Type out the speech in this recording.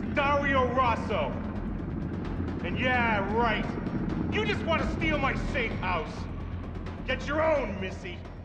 Dario Rosso. And yeah, right. You just want to steal my safe house. Get your own, Missy.